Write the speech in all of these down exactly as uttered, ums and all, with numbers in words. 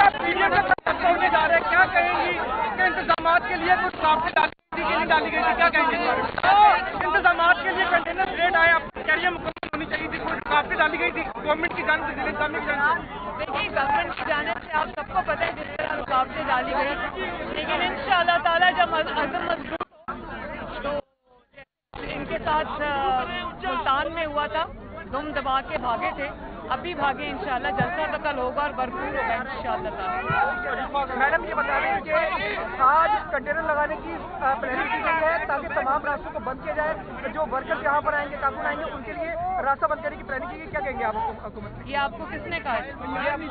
ہونے جا رہے ہیں، کیا کہیں گی کہ انتظامات کے لیے کچھ رابطے ڈالی گئی تھی، کیا کہیں گے؟ انتظامات کے لیے کنٹینر ریٹ آئے، آپ کہہ رہی ہیں مکمل ہونی چاہیے تھی، کچھ رابطے ڈالی گئی تھی گورنمنٹ کی جانب سے، انتظامیہ کی جانب سے؟ دیکھیے گورنمنٹ کی جانب سے آپ سب کو پتہ ہے جس طرح رکاوٹیں ڈالی گئی، لیکن ان شاء اللہ تعالیٰ جب عزم مضبوط ہو تو ان کے ساتھ ملتان میں ہوا تھا، دم دبا کے بھاگے تھے، ابھی بھاگے انشاءاللہ، جلسہ تو کل ہوگا اور بھرپور ہوگا انشاءاللہ تعالیٰ۔ میڈم یہ بتا رہے ہیں کہ آج کنٹینر لگانے کی پلاننگ کی گئی ہے تاکہ تمام راستوں کو بند کیا جائے، جو ورکر یہاں پر آئیں گے، کارکن آئیں گے، ان کے لیے راستہ بند کرنے کی پلاننگ کی گئی، کیا کہیں گے آپ حکومت؟ یہ آپ کو کس نے کہا ہے؟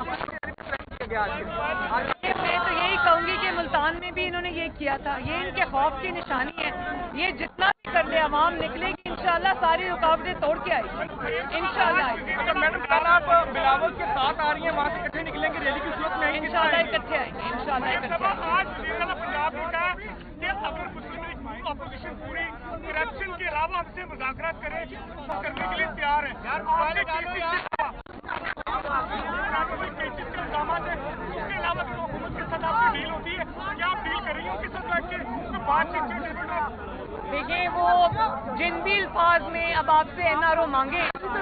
میں تو یہی کہوں گی کہ ملتان میں بھی انہوں نے یہ کیا تھا، یہ ان کے خوف کی نشانی ہے، یہ جتنا بھی کر لے عوام نکلے گی انشاءاللہ، ساری رکاوٹیں توڑ کے آئے گی انشاءاللہ آئے گی۔ میڈم کل آپ بلاول کے ساتھ آ رہی ہیں، وہاں سے اکٹھے نکلیں گے ریلی کی صورت میں؟ انشاءاللہ اکٹھے آئیں گے، انشاءاللہ اکٹھے آئیں گے۔ پنجاب نے کہا کہ اگر مسلم لیگ اپوزیشن پوری کرپشن کے علاوہ ہم سے مذاکرات کرے تو کرنے کے لیے تیار ہے۔ اس کے علاوہ جو حکومت کے ساتھ آپ کی ڈیل ہوتی ہے، کیا آپ ڈیل کر رہی ہیں ان کے ساتھ بیٹھ کے بات چیت چیت؟ دیکھیے وہ جن بھی الفاظ میں اب آپ سے این آر او مانگے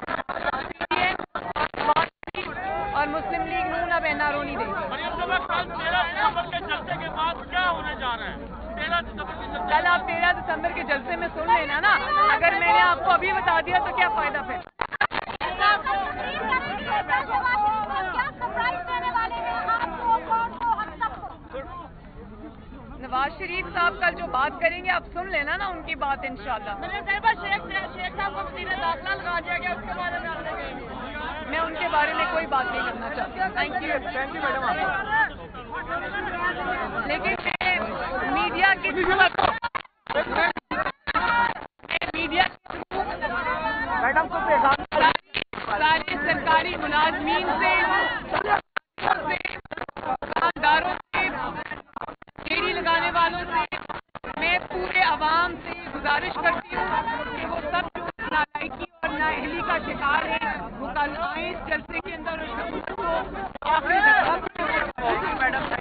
اور مسلم لیگ نون اب این آر او نہیں دے گی۔ کل آپ تیرہ دسمبر کے جلسے میں سن لینا نا، اگر میں نے آپ کو ابھی بتا دیا تو کیا فائدہ پھر؟ نواز شریف صاحب کل جو بات کریں گے آپ سن لینا نا ان کی بات انشاءاللہ۔ شیخ صاحب کو وزیر داخلہ لگا دیا گیا، اس کے بارے میں میں ان کے بارے میں کوئی بات نہیں کرنا چاہتی۔ Thank you thank you madam. لیکن میں میڈیا کے میڈیا کے میڈم کو پیغام سارے سرکاری ملازمین سے، دکانداروں سے، ڈیری لگانے والوں سے، میں پورے عوام سے گزارش کرتی ہوں کہ وہ سب جو نالائکی اور نااہلی کا شکار ہے وہ کل آئیں اس جلسے کے اندر اور کو آخری دفعہ میڈم